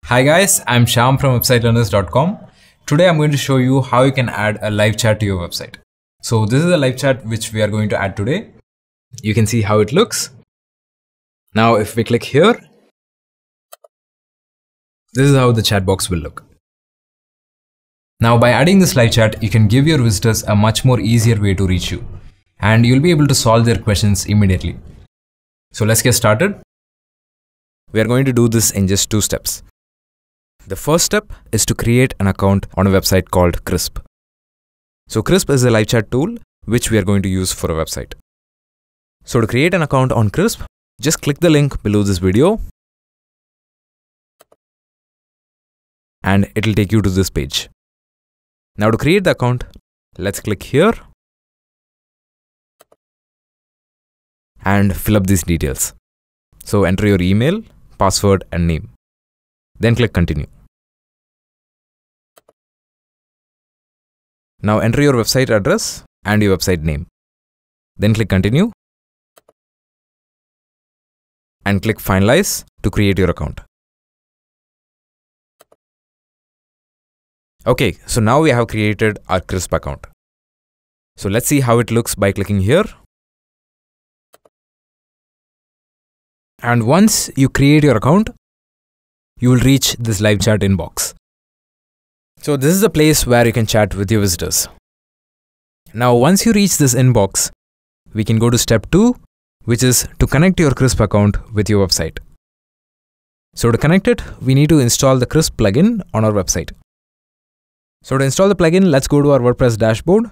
Hi guys, I'm Shyam from 𝗀𝗃𝗃𝗃. Today I'm going to show you how you can add a live chat to your website. So this is a live chat which we are going to add today. You can see how it looks. Now if we click here, this is how the chat box will look. Now by adding this live chat, you can give your visitors a much more easier way to reach you. And you'll be able to solve their questions immediately. So let's get started. We are going to do this in just 2 steps. The first step is to create an account on a website called Crip. So Crip is a live chat tool which we are going to use for a website. So to create an account on Crip, just click the link below this video and it will take you to this page. Now to create the account, let's click here and fill up these details. So enter your email, password and name. Then click continue. Now enter your website address and your website name. Then click continue and click finalize to create your account. Okay, so now we have created our Crip account. So let's see how it looks by clicking here. And once you create your account, you will reach this live chat inbox. So this is the place where you can chat with your visitors. Now once you reach this inbox, we can go to step 2, which is to connect your Crip account with your website. So to connect it, we need to install the Crip plugin on our website. So to install the plugin, let's go to our WordPress dashboard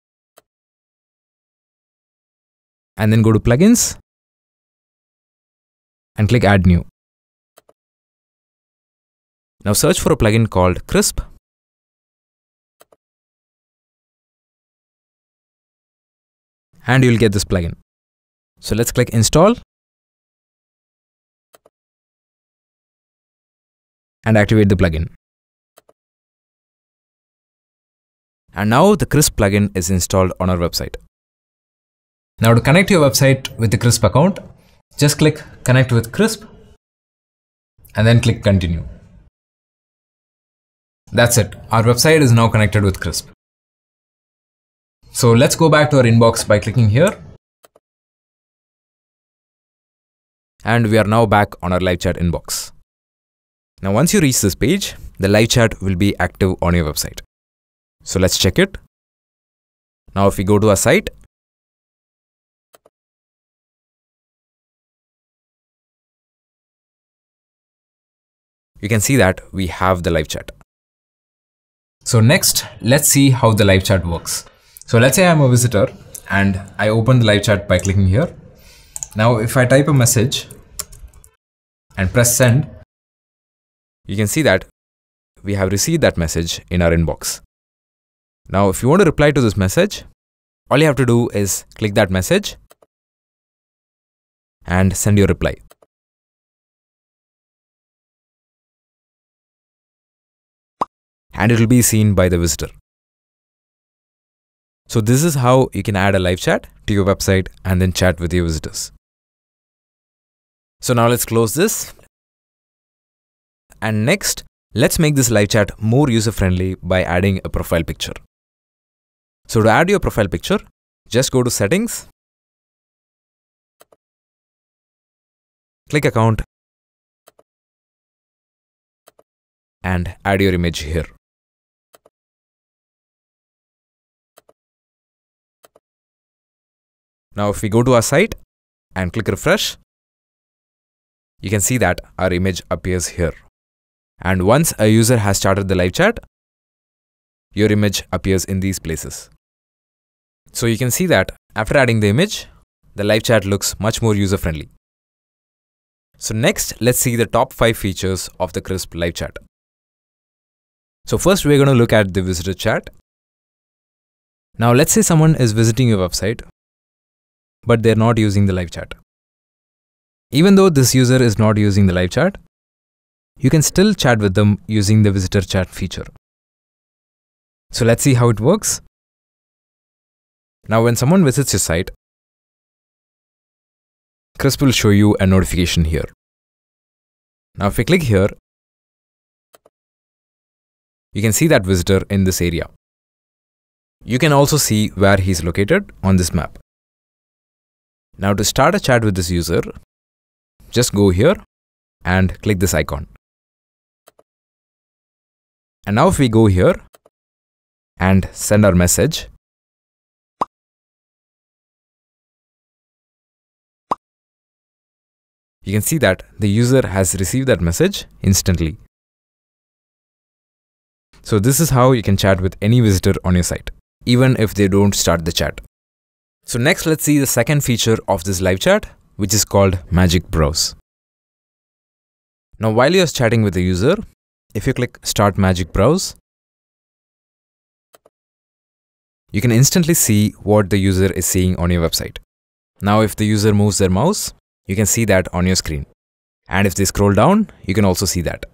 and then go to plugins and click add new. Now search for a plugin called Crip and you will get this plugin. So let's click install and activate the plugin. And now the Crip plugin is installed on our website. Now to connect your website with the Crip account, just click connect with Crip and then click continue. That's it. Our website is now connected with Crip. So let's go back to our inbox by clicking here. And we are now back on our live chat inbox. Now once you reach this page, the live chat will be active on your website. So let's check it. Now if we go to our site, you can see that we have the live chat. So next, let's see how the live chat works. So let's say I'm a visitor and I open the live chat by clicking here. Now if I type a message and press send, you can see that we have received that message in our inbox. Now if you want to reply to this message, all you have to do is click that message and send your reply. And it will be seen by the visitor. So this is how you can add a live chat to your website and then chat with your visitors. So now let's close this. And next, let's make this live chat more user-friendly by adding a profile picture. So to add your profile picture, just go to settings, click account and add your image here. Now if we go to our site and click refresh, you can see that our image appears here. And once a user has started the live chat, your image appears in these places. So you can see that after adding the image, the live chat looks much more user-friendly. So next, let's see the top 5 features of the Crip live chat. So first we're going to look at the visitor chat. Now let's say someone is visiting your website, but they're not using the live chat. Even though this user is not using the live chat, you can still chat with them using the visitor chat feature. So let's see how it works. Now when someone visits your site, Crip will show you a notification here. Now if we click here, you can see that visitor in this area. You can also see where he's located on this map. Now to start a chat with this user, just go here and click this icon. And now if we go here and send our message, you can see that the user has received that message instantly. So this is how you can chat with any visitor on your site, even if they don't start the chat. So next, let's see the second feature of this live chat, which is called Magic Browse. Now while you're chatting with the user, if you click Start Magic Browse, you can instantly see what the user is seeing on your website. Now if the user moves their mouse, you can see that on your screen. And if they scroll down, you can also see that.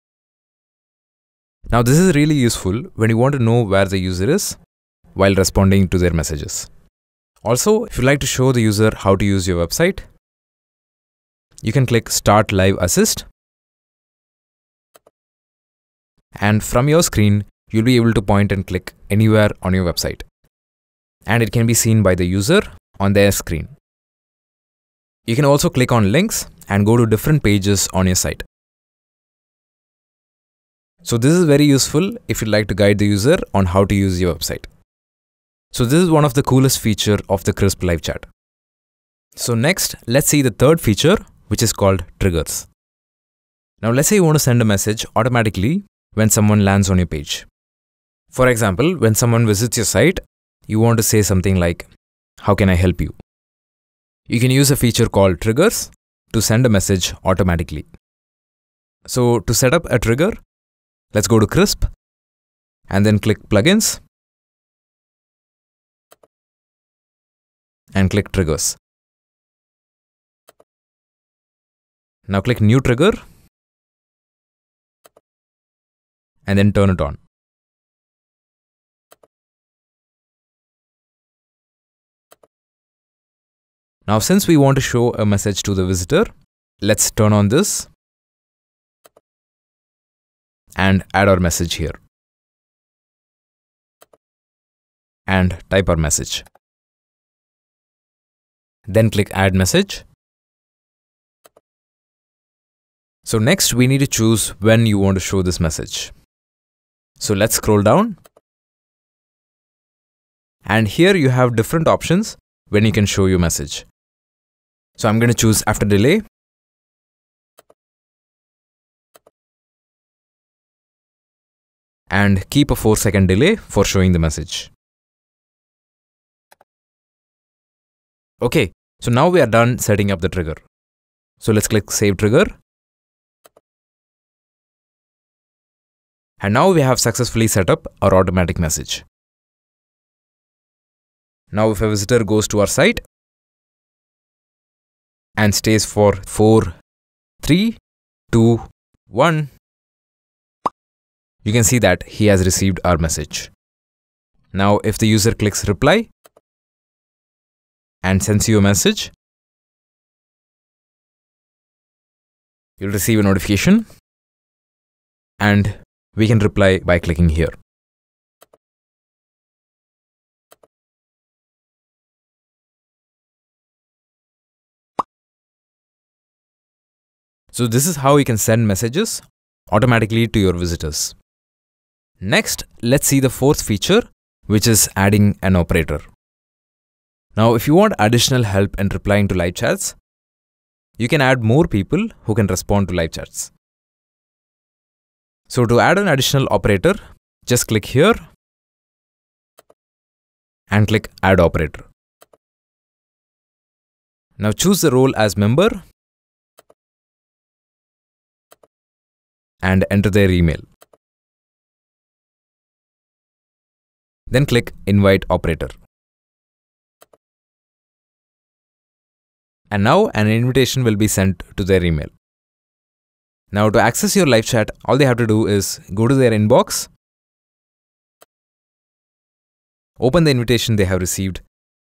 Now this is really useful when you want to know where the user is while responding to their messages. Also, if you'd like to show the user how to use your website, you can click Start Live Assist. And from your screen, you'll be able to point and click anywhere on your website. And it can be seen by the user on their screen. You can also click on links and go to different pages on your site. So this is very useful if you'd like to guide the user on how to use your website. So this is one of the coolest features of the Crisp live chat. So next, let's see the third feature, which is called triggers. Now let's say you want to send a message automatically when someone lands on your page. For example, when someone visits your site, you want to say something like, "How can I help you?" You can use a feature called triggers to send a message automatically. So to set up a trigger, let's go to Crisp and then click Plugins and click Triggers. Now click New Trigger and then turn it on. Now since we want to show a message to the visitor, let's turn on this and add our message here. And type our message. Then click Add Message. So next we need to choose when you want to show this message. So let's scroll down. And here you have different options when you can show your message. So I'm going to choose after delay. And keep a 4-second delay for showing the message. Okay, so now we are done setting up the trigger. So let's click Save Trigger. And now we have successfully set up our automatic message. Now if a visitor goes to our site and stays for 4, 3, 2, 1, you can see that he has received our message. Now if the user clicks Reply and sends you a message, you'll receive a notification and we can reply by clicking here. So this is how you can send messages automatically to your visitors. Next, let's see the fourth feature, which is adding an operator. Now, if you want additional help in replying to live chats, you can add more people who can respond to live chats. So to add an additional operator, just click here and click Add Operator. Now choose the role as member and enter their email. Then click Invite Operator. And now an invitation will be sent to their email. Now to access your live chat, all they have to do is go to their inbox, open the invitation they have received,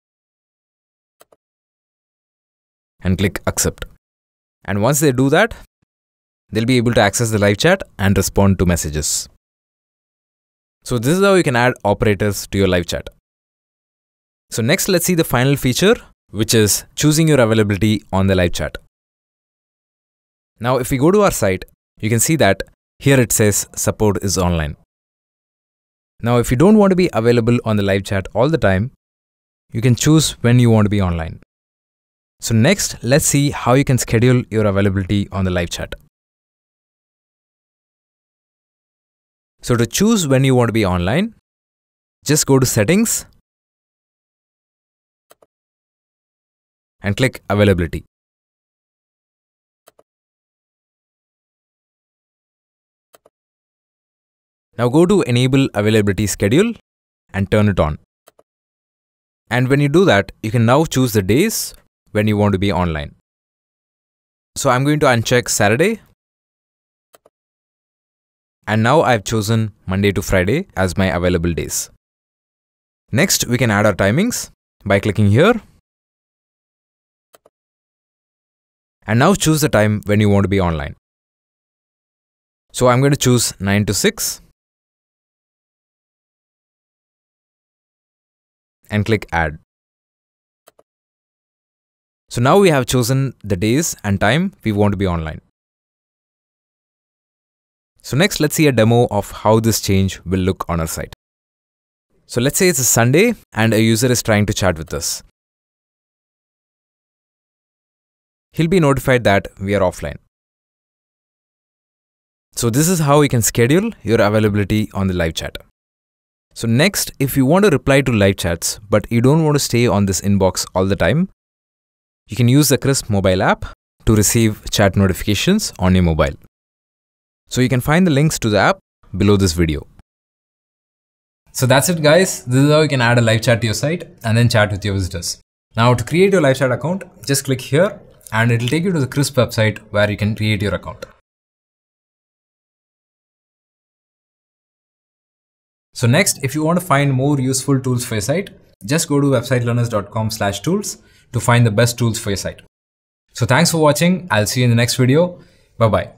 and click Accept. And once they do that, they'll be able to access the live chat and respond to messages. So this is how you can add operators to your live chat. So next, let's see the final feature, which is choosing your availability on the live chat. Now, if we go to our site, you can see that here it says support is online. Now, if you don't want to be available on the live chat all the time, you can choose when you want to be online. So next, let's see how you can schedule your availability on the live chat. So to choose when you want to be online, just go to Settings and click Availability. Now go to Enable Availability Schedule and turn it on. And when you do that, you can now choose the days when you want to be online. So I'm going to uncheck Saturday. And now I've chosen Monday to Friday as my available days. Next, we can add our timings by clicking here. And now choose the time when you want to be online. So I'm going to choose 9 to 6. And click Add. So now we have chosen the days and time we want to be online. So next, let's see a demo of how this change will look on our site. So let's say it's a Sunday and a user is trying to chat with us. He'll be notified that we are offline. So this is how you can schedule your availability on the live chat. So next, if you want to reply to live chats, but you don't want to stay on this inbox all the time, you can use the Crip mobile app to receive chat notifications on your mobile. So you can find the links to the app below this video. So that's it, guys. This is how you can add a live chat to your site and then chat with your visitors. Now to create your live chat account, just click here and it will take you to the Crip website where you can create your account. So next, if you want to find more useful tools for your site, just go to websitelearners.com/tools to find the best tools for your site. So thanks for watching. I'll see you in the next video. Bye-bye.